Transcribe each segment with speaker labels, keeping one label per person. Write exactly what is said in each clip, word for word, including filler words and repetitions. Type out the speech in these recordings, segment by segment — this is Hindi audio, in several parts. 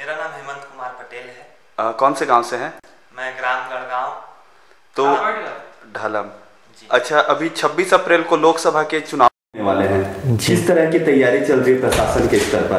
Speaker 1: मेरा नाम हेमंत कुमार पटेल है।
Speaker 2: आ, कौन से गांव से हैं?
Speaker 1: मैं ग्राम गढ़गांव
Speaker 2: तो ढालम। अच्छा, अभी छब्बीस अप्रैल को लोकसभा के चुनाव होने वाले हैं, किस तरह की तैयारी चल रही है प्रशासन के स्तर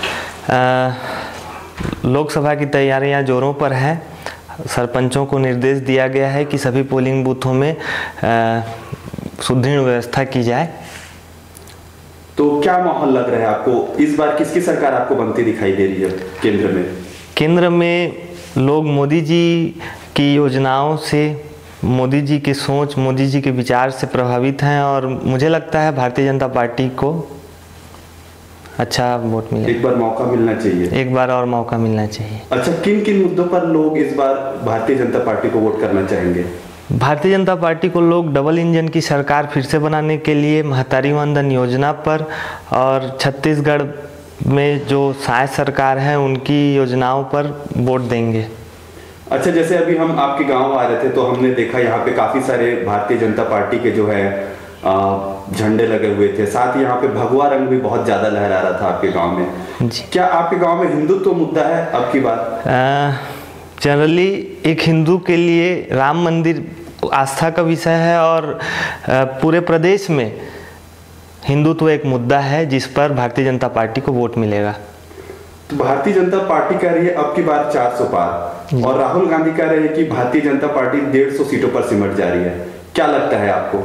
Speaker 2: पर?
Speaker 1: लोकसभा की तैयारियां जोरों पर हैं। सरपंचों को निर्देश दिया गया है कि सभी पोलिंग बूथों में सुदृढ़ व्यवस्था की जाए।
Speaker 2: तो क्या माहौल लग रहा है आपको? इस बार किसकी सरकार आपको बनती दिखाई दे रही है केंद्र में?
Speaker 1: केंद्र में लोग मोदी जी की योजनाओं से, मोदी जी की सोच, मोदी जी के विचार से प्रभावित हैं और मुझे लगता है भारतीय जनता पार्टी को अच्छा वोट मिले।
Speaker 2: एक बार मौका मिलना चाहिए।
Speaker 1: एक बार और मौका मिलना चाहिए।
Speaker 2: अच्छा, किन किन मुद्दों पर लोग इस बार भारतीय जनता पार्टी को वोट करना चाहेंगे?
Speaker 1: भारतीय जनता पार्टी को लोग डबल इंजन की सरकार फिर से बनाने के लिए, महतारी वंदन योजना पर और छत्तीसगढ़ में जो साय सरकार है उनकी योजनाओं पर वोट देंगे।
Speaker 2: अच्छा, जैसे अभी हम आपके गांव आ रहे थे तो हमने देखा यहाँ पे काफी सारे भारतीय जनता पार्टी के जो है झंडे लगे हुए थे, साथ ही यहाँ पे भगवा रंग भी बहुत ज्यादा लहरा रहा था आपके गांव में। जी। क्या आपके गांव में हिंदुत्व तो मुद्दा है अब की बात?
Speaker 1: जनरली एक हिंदू के लिए राम मंदिर आस्था का विषय है और पूरे प्रदेश में हिंदुत्व एक मुद्दा है जिस पर भारतीय जनता पार्टी को वोट मिलेगा।
Speaker 2: तो भारतीय जनता पार्टी कह रही है अब की बार चार सौ पार और राहुल गांधी कह रहे हैं कि भारतीय जनता पार्टी डेढ़ सौ सीटों पर सिमट जा रही है। क्या लगता है आपको?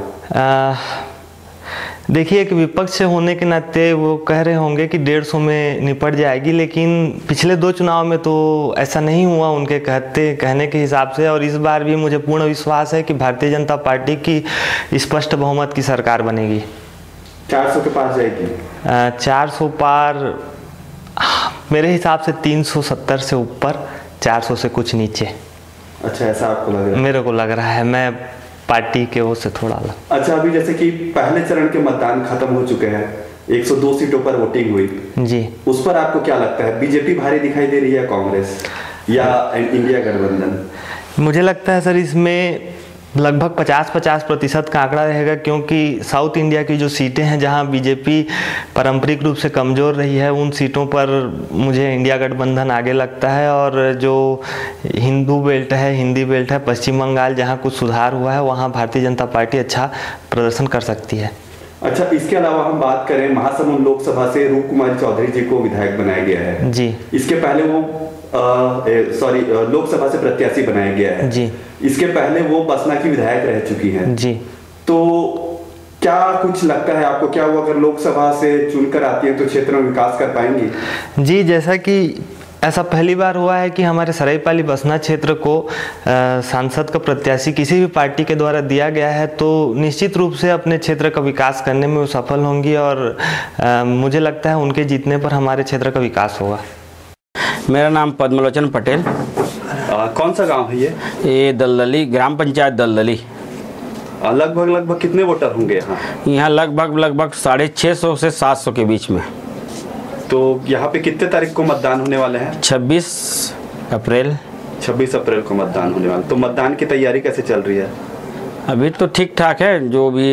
Speaker 1: देखिए, एक विपक्ष होने के नाते वो कह रहे होंगे कि डेढ़ सौ में निपट जाएगी, लेकिन पिछले दो चुनाव में तो ऐसा नहीं हुआ उनके कहते कहने के हिसाब से। और इस बार भी मुझे पूर्ण विश्वास है कि भारतीय जनता पार्टी की स्पष्ट बहुमत की सरकार बनेगी।
Speaker 2: चार सौ के पार जाएगी?
Speaker 1: चार सौ पार मेरे हिसाब से तीन सौ सत्तर से ऊपर, चार सौ से कुछ नीचे।
Speaker 2: अच्छा, ऐसा आपको लग रहा है?
Speaker 1: मेरे को लग रहा है, मैं पार्टी के ओर से थोड़ा अलग।
Speaker 2: अच्छा, अभी जैसे कि पहले चरण के मतदान खत्म हो चुके हैं, एक सौ दो सीटों पर वोटिंग हुई
Speaker 1: जी,
Speaker 2: उस पर आपको क्या लगता है? बीजेपी भारी दिखाई दे रही है, कांग्रेस या इंडिया गठबंधन?
Speaker 1: मुझे लगता है सर इसमें लगभग पचास पचास प्रतिशत का आंकड़ा रहेगा, क्योंकि साउथ इंडिया की जो सीटें हैं जहां बीजेपी पारंपरिक रूप से कमज़ोर रही है, उन सीटों पर मुझे इंडिया गठबंधन आगे लगता है। और जो हिंदू बेल्ट है, हिंदी बेल्ट है, पश्चिम बंगाल जहां कुछ सुधार हुआ है, वहां भारतीय जनता पार्टी अच्छा प्रदर्शन कर सकती है।
Speaker 2: अच्छा, इसके अलावा हम बात करें, महासमुंद लोकसभा से रूप कुमारी चौधरी जी को विधायक बनाया गया है
Speaker 1: जी।
Speaker 2: इसके पहले वो सॉरी लोकसभा से प्रत्याशी बनाया गया है
Speaker 1: जी।
Speaker 2: इसके पहले वो बसना की विधायक रह चुकी हैं
Speaker 1: जी।
Speaker 2: तो क्या कुछ लगता है आपको, क्या वो अगर लोकसभा से चुनकर आती है तो क्षेत्र में विकास कर पाएंगी?
Speaker 1: जी, जैसा कि ऐसा पहली बार हुआ है कि हमारे सरायपाली बसना क्षेत्र को सांसद का प्रत्याशी किसी भी पार्टी के द्वारा दिया गया है, तो निश्चित रूप से अपने क्षेत्र का विकास करने में वो सफल होंगी और आ, मुझे लगता है उनके जीतने पर हमारे क्षेत्र का विकास होगा।
Speaker 3: मेरा नाम पद्मलोचन पटेल।
Speaker 2: आ, कौन सा गांव है ये?
Speaker 3: ये दलदली, ग्राम पंचायत दलदली।
Speaker 2: लगभग लगभग कितने वोटर होंगे यहाँ?
Speaker 3: यहाँ लगभग लगभग साढ़े छः सौ से सात सौ के बीच में।
Speaker 2: तो यहाँ पे कितने तारीख को मतदान होने वाले हैं?
Speaker 3: छब्बीस अप्रैल।
Speaker 2: छब्बीस अप्रैल को मतदान होने वाला। तो मतदान की तैयारी कैसे चल रही है?
Speaker 3: अभी तो ठीक ठाक है। जो भी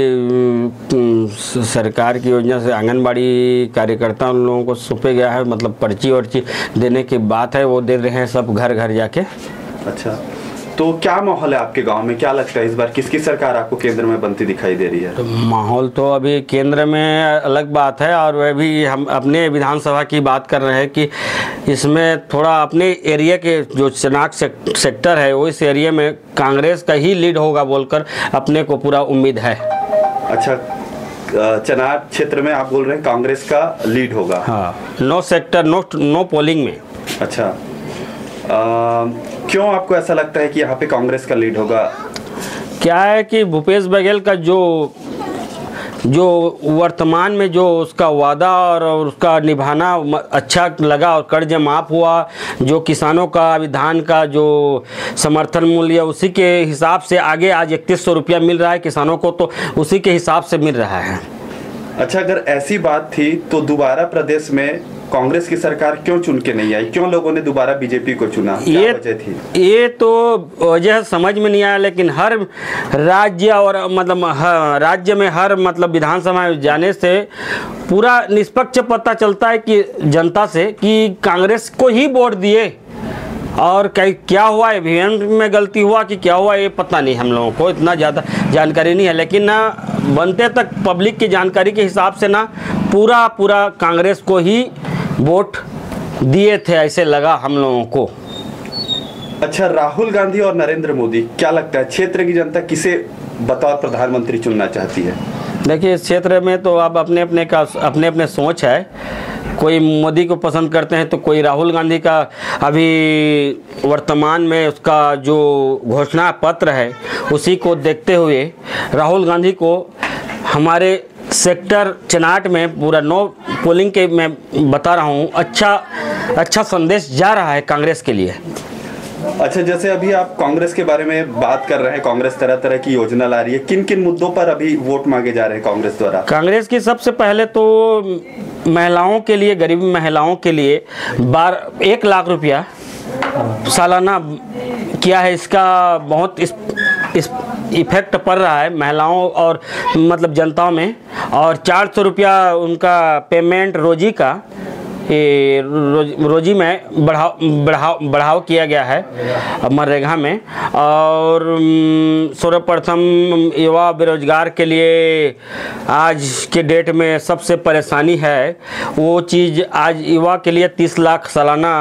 Speaker 3: सरकार की योजना से आंगनबाड़ी कार्यकर्ता उन लोगों को सौंपे गया है, मतलब पर्ची वर्ची देने की बात है, वो दे रहे हैं सब घर घर जाके।
Speaker 2: अच्छा, तो क्या माहौल है आपके गांव में? क्या लगता है इस बार किसकी सरकार आपको केंद्र में बनती दिखाई दे रही है?
Speaker 3: तो माहौल तो अभी केंद्र में अलग बात है, और वह भी हम अपने विधानसभा की बात कर रहे हैं कि इसमें थोड़ा अपने एरिया के जो चनाक सेक्टर है वो इस एरिया में कांग्रेस का ही लीड होगा बोलकर अपने को पूरा उम्मीद है।
Speaker 2: अच्छा, चनाक क्षेत्र में आप बोल रहे हैं कांग्रेस का लीड होगा?
Speaker 3: हाँ, no sector, no no polling में।
Speaker 2: अच्छा, आ, क्यों आपको ऐसा लगता है कि यहाँ पे कांग्रेस का लीड होगा?
Speaker 3: क्या है कि भूपेश बघेल का जो जो वर्तमान में जो उसका वादा और उसका निभाना अच्छा लगा, और कर्ज माफ़ हुआ, जो किसानों का विधान का जो समर्थन मूल्य उसी के हिसाब से आगे आज इकतीस सौ रुपया मिल रहा है किसानों को, तो उसी के हिसाब से मिल रहा है।
Speaker 2: अच्छा, अगर ऐसी बात थी तो दोबारा प्रदेश में कांग्रेस की सरकार क्यों चुन के नहीं आई? क्यों लोगों ने दोबारा बीजेपी को चुना? क्या
Speaker 3: ये
Speaker 2: वजह थी?
Speaker 3: ये तो वजह समझ में नहीं आया, लेकिन हर राज्य और मतलब हर राज्य में हर मतलब विधानसभा में जाने से पूरा निष्पक्ष पता चलता है कि जनता से कि कांग्रेस को ही वोट दिए, और क्या हुआ ईवीएम में गलती हुआ कि क्या हुआ ये पता नहीं, हम लोगों को इतना ज़्यादा जानकारी नहीं है। लेकिन ना बनते तक पब्लिक की जानकारी के हिसाब से ना पूरा पूरा कांग्रेस को ही वोट दिए थे, ऐसे लगा हम लोगों को।
Speaker 2: अच्छा, राहुल गांधी और नरेंद्र मोदी, क्या लगता है क्षेत्र की जनता किसे बतौर प्रधानमंत्री चुनना चाहती है?
Speaker 3: देखिए, इस क्षेत्र में तो अब अपने अपने का अपने अपने सोच है। कोई मोदी को पसंद करते हैं तो कोई राहुल गांधी का, अभी वर्तमान में उसका जो घोषणा पत्र है उसी को देखते हुए राहुल गांधी को हमारे सेक्टर चनाट में पूरा नो पोलिंग के मैं बता रहा हूँ अच्छा अच्छा संदेश जा रहा है कांग्रेस के लिए।
Speaker 2: अच्छा, जैसे अभी आप कांग्रेस के बारे में बात कर रहे हैं, कांग्रेस तरह तरह की योजना ला रही है, किन किन मुद्दों पर अभी वोट मांगे जा रहे हैं कांग्रेस द्वारा? कांग्रेस
Speaker 3: की सबसे पहले तो महिलाओं के लिए, गरीब महिलाओं के लिए बार एक लाख रुपया सालाना किया है। इसका बहुत इस, इस इफेक्ट पड़ रहा है महिलाओं और मतलब जनता में। और चार सौ रुपया उनका पेमेंट रोजी का ये रोज, रोजी में बढ़ाव बढ़ाव बढ़ाव किया गया है मनरेगा में। और सर्वप्रथम युवा बेरोजगार के लिए आज के डेट में सबसे परेशानी है वो चीज़, आज युवा के लिए तीस लाख सालाना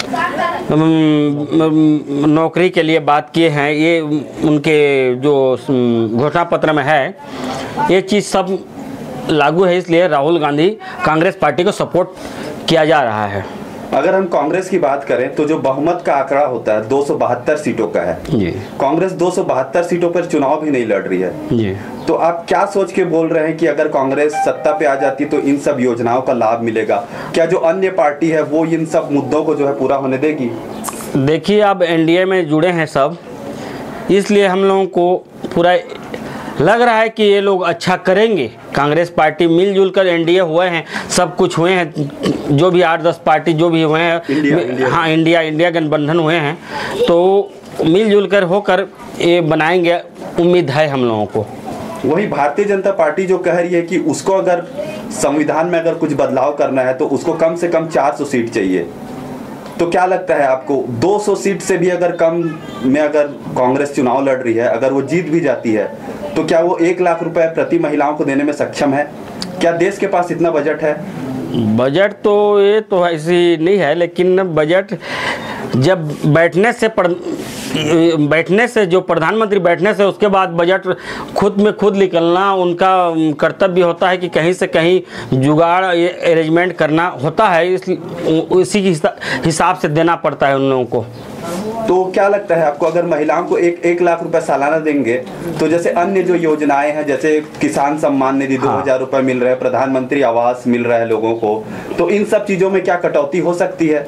Speaker 3: नौकरी के लिए बात किए हैं। ये उनके जो घोषणा पत्र में है, ये चीज़ सब लागू है। इसलिए राहुल गांधी कांग्रेस पार्टी को सपोर्ट किया जा रहा है।
Speaker 2: अगर हम कांग्रेस की बात करें तो जो बहुमत का आंकड़ा होता है दो सौ बहत्तर सीटों का है जी। कांग्रेस दो सौ बहत्तर सीटों पर चुनाव भी नहीं लड़ रही है जी। तो आप क्या सोच के बोल रहे हैं कि अगर कांग्रेस सत्ता पे आ जाती तो इन सब योजनाओं का लाभ मिलेगा? क्या जो अन्य पार्टी है वो इन सब मुद्दों को जो है पूरा होने देगी?
Speaker 3: देखिए, अब एनडीए में जुड़े हैं सब, इसलिए हम लोगों को पूरा लग रहा है कि ये लोग अच्छा करेंगे। कांग्रेस पार्टी मिलजुल कर एनडीए हुए हैं, सब कुछ हुए हैं, जो भी आठ दस पार्टी जो भी हुए हैं, इंडिया, इंडिया। हाँ इंडिया इंडिया गठबंधन हुए हैं, तो मिलजुल कर होकर ये बनाएंगे, उम्मीद है हम लोगों को।
Speaker 2: वही भारतीय जनता पार्टी जो कह रही है कि उसको अगर संविधान में अगर कुछ बदलाव करना है तो उसको कम से कम चार सौ सीट चाहिए। तो क्या लगता है आपको, दो सौ सीट से भी अगर कम में अगर कांग्रेस चुनाव लड़ रही है, अगर वो जीत भी जाती है तो क्या वो एक लाख रुपए प्रति महिलाओं को देने में सक्षम है? क्या देश के पास इतना बजट है?
Speaker 3: बजट तो ये तो ऐसी नहीं है, लेकिन बजट जब बैठने से पढ़ बैठने से जो प्रधानमंत्री बैठने से उसके बाद बजट खुद में खुद निकलना उनका कर्तव्य होता है कि कहीं से कहीं जुगाड़ अरेंजमेंट करना होता है, इस उसी के हिसाब से देना पड़ता है उन लोगों को।
Speaker 2: तो क्या लगता है आपको, अगर महिलाओं को एक एक लाख रुपए सालाना देंगे तो जैसे अन्य जो योजनाएं हैं, जैसे किसान सम्मान निधि दो हजार रुपए मिल रहे हैं, प्रधानमंत्री आवास मिल रहा है लोगों को, तो इन सब चीजों में क्या कटौती हो सकती है?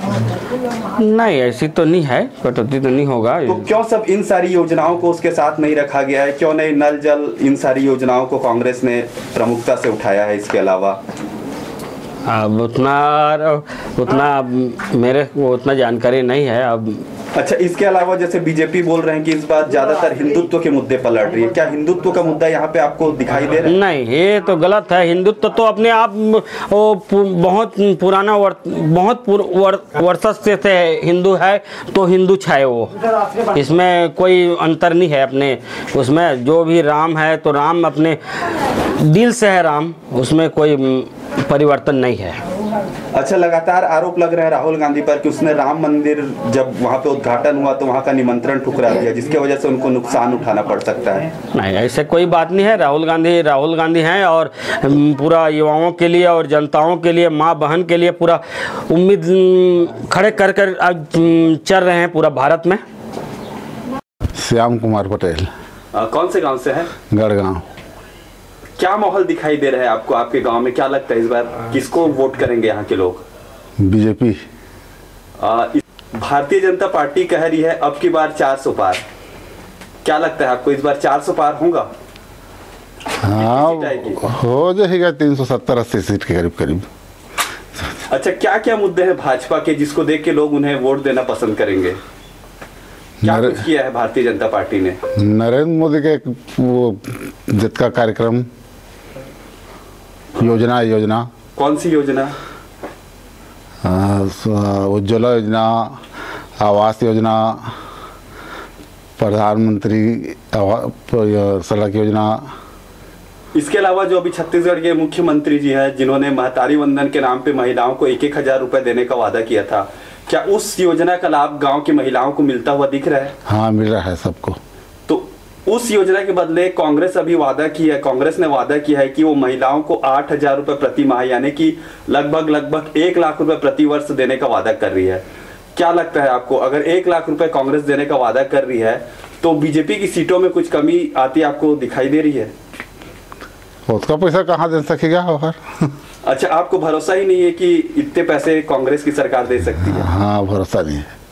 Speaker 3: नहीं, ऐसी तो नहीं है, कटौती तो नहीं होगा।
Speaker 2: तो क्यों सब इन सारी योजनाओं को उसके साथ नहीं रखा गया है? क्यों नहीं नल जल, इन सारी योजनाओं को कांग्रेस ने प्रमुखता से उठाया है? इसके अलावा
Speaker 3: अब उतना उतना मेरे को उतना जानकारी नहीं है अब।
Speaker 2: अच्छा, इसके अलावा जैसे बीजेपी बोल रहे हैं कि इस बार ज्यादातर हिंदुत्व के मुद्दे पर लड़ रही है, क्या हिंदुत्व का मुद्दा यहाँ पे आपको दिखाई दे रहा है?
Speaker 3: नहीं, ये तो गलत है। हिंदुत्व तो अपने आप वो बहुत पुराना वर, बहुत वर्षों से थे हिंदू है तो हिंदू छाए वो, इसमें कोई अंतर नहीं है। अपने उसमें जो भी राम है तो राम अपने दिल से है राम, उसमें कोई परिवर्तन नहीं है।
Speaker 2: अच्छा, लगातार आरोप लग रहे हैं राहुल गांधी पर कि उसने राम मंदिर जब वहां पे उद्घाटन हुआ तो वहां का निमंत्रण ठुकरा दिया, जिसके वजह से उनको नुकसान उठाना पड़ सकता है।
Speaker 3: नहीं, ऐसे कोई बात नहीं है। राहुल गांधी राहुल गांधी हैं और पूरा युवाओं के लिए और जनताओं के लिए, माँ बहन के लिए पूरा उम्मीद खड़े कर कर आज चल रहे हैं पूरा भारत में।
Speaker 4: श्याम कुमार पटेल।
Speaker 2: आ, कौन से गाँव से है?
Speaker 4: गढ़गांव।
Speaker 2: क्या माहौल दिखाई दे रहा है आपको आपके गांव में? क्या लगता है इस बार किसको वोट करेंगे यहाँ के लोग?
Speaker 4: बीजेपी।
Speaker 2: भारतीय जनता पार्टी कह रही है अब की बार चार सौ पार, क्या लगता है आपको इस बार चार सौ पार होगा?
Speaker 4: हाँ
Speaker 2: सीट आएगी?
Speaker 4: हो जाएगा तीन सौ सत्तर अस्सी सीट के करीब करीब।
Speaker 2: अच्छा, क्या क्या मुद्दे हैं भाजपा के जिसको देख के लोग उन्हें वोट देना पसंद करेंगे? क्या
Speaker 4: नरे-
Speaker 2: कुछ किया है भारतीय जनता पार्टी ने?
Speaker 4: नरेंद्र मोदी के एक वो जित का कार्यक्रम, योजना योजना
Speaker 2: कौन सी योजना?
Speaker 4: आ, स- उज्ज्वला योजना, आवास योजना, प्रधानमंत्री आवा- प- सड़क योजना।
Speaker 2: इसके अलावा जो अभी छत्तीसगढ़ के मुख्यमंत्री जी हैं जिन्होंने महतारी वंदन के नाम पे महिलाओं को एक एक हजार रुपए देने का वादा किया था, क्या उस योजना का लाभ गांव की महिलाओं को मिलता हुआ दिख रहा है?
Speaker 4: हाँ मिल रहा है सबको।
Speaker 2: तो उस योजना के बदले कांग्रेस अभी वादा किया है, कांग्रेस ने वादा किया है कि वो महिलाओं को आठ हजार रुपए प्रति माह यानी कि लगभग लगभग एक लाख रुपए प्रति वर्ष देने का वादा कर रही है। क्या लगता है आपको, अगर एक लाख रुपए कांग्रेस देने का वादा कर रही है तो बीजेपी की सीटों में कुछ कमी आती आपको दिखाई दे रही है?
Speaker 4: उसका पैसा कहाँ दे सकेगा और?
Speaker 2: अच्छा, आपको भरोसा ही नहीं है कि इतने पैसे कांग्रेस की सरकार दे सकती है?
Speaker 4: हाँ भरोसा नहीं है।